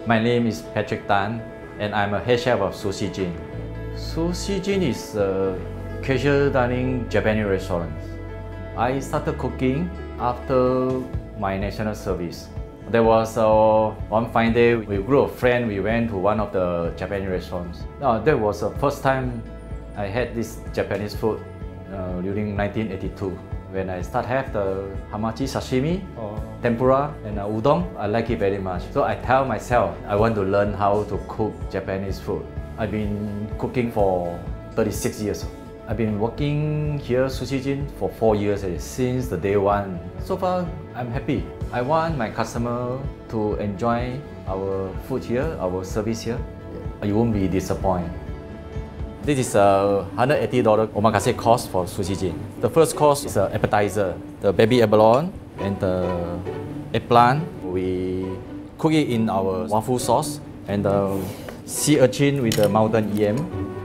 My name is Patrick Tan, and I'm a head chef of Sushi Jin. Sushi Jin is a casual dining Japanese restaurant. I started cooking after my national service. There was one fine day, with a group of friends, we went to one of the Japanese restaurants. That was the first time I had this Japanese food during 1982. When I start have the hamachi sashimi, or tempura and udon, I like it very much. So I tell myself, I want to learn how to cook Japanese food. I've been cooking for 36 years. I've been working here Sushi Jin for 4 years since the day one. So far, I'm happy. I want my customer to enjoy our food here, our service here. You won't be disappointed. This is a $180 omakase cost for Sushi Jin. The first course is an appetizer, the baby abalone and the eggplant. We cook it in our waffle sauce and the sea urchin with the mountain yam.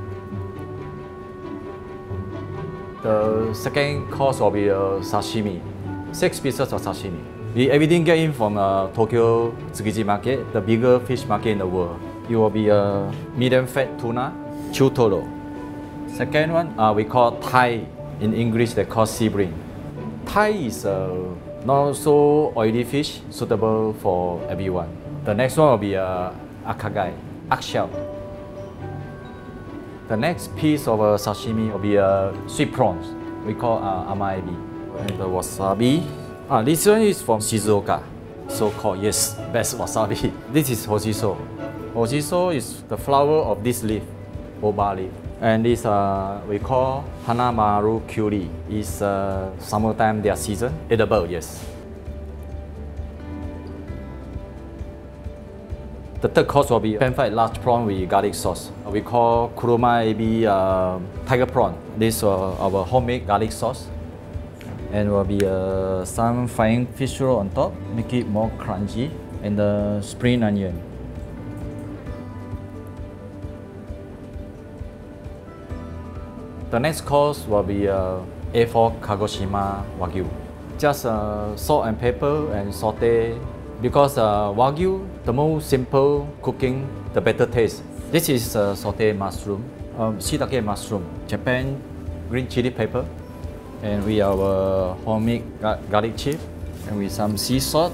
The second course will be a sashimi, 6 pieces of sashimi. Everything get in from Tokyo Tsukiji market, the bigger fish market in the world. It will be a medium fat tuna, chutoro. Second one, we call Thai. In English, they call sea bream. Thai is a not so oily fish, suitable for everyone. The next one will be akagai, eggshell. The next piece of sashimi will be sweet prawns. We call amaebi. And the wasabi. This one is from Shizuoka. So-called, yes, best wasabi. This is hoshiso. Hoshiso is the flower of this leaf, boba leaf. And this we call hanamaru curry. It's summertime, their season. Edible, yes. The third course will be pan-fried large prawn with garlic sauce. We call kuruma ebi tiger prawn. This is our homemade garlic sauce. And will be some fine fish roll on top, make it more crunchy, and the spring onion. The next course will be A4 Kagoshima Wagyu. Just salt and pepper and saute. Because Wagyu, the more simple cooking, the better taste. This is sauteed mushroom, shiitake mushroom, Japan green chili pepper, and we have homemade garlic chip, and with some sea salt.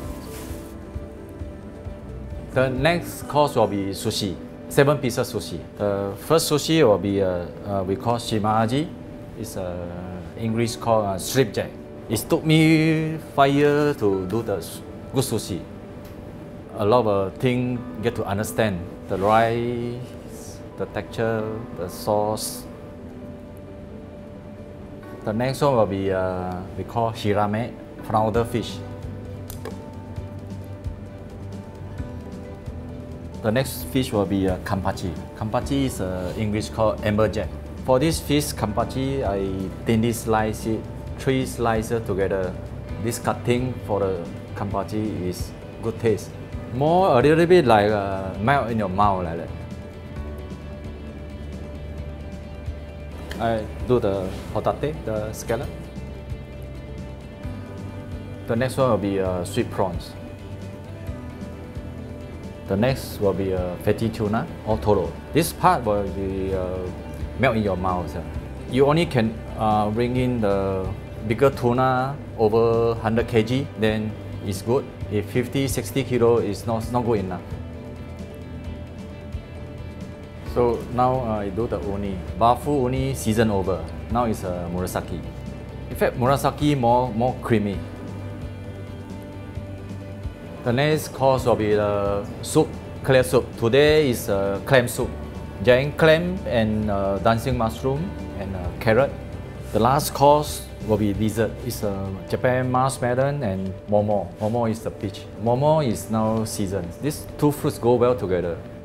The next course will be sushi, 7 pieces sushi. The first sushi will be we call shimaji. It's English called stripjack. It took me 5 years to do the good sushi. A lot of things get to understand. The rice, the texture, the sauce. The next one will be we call hirame, flounder fish. The next fish will be kampachi. Kampachi is English called amberjack. For this fish kampachi, I thinly slice it, 3 slices together. This cutting for the kampachi is good taste. More a little bit like melt in your mouth like that. I do the hotate, the scallop. The next one will be sweet prawns. The next will be fatty tuna or toro. This part will be melt in your mouth. You only can bring in the bigger tuna over 100 kg, then it's good. If 50-60 kilo is not good enough. So now I do the uni. Bafu uni season over. Now it's murasaki. In fact, murasaki more creamy. The next course will be the soup, clear soup. Today is clam soup. Giant clam and dancing mushroom and carrot. The last course will be dessert. It's Japan marshmallow and momo. Momo is the peach. Momo is now seasoned. These 2 fruits go well together.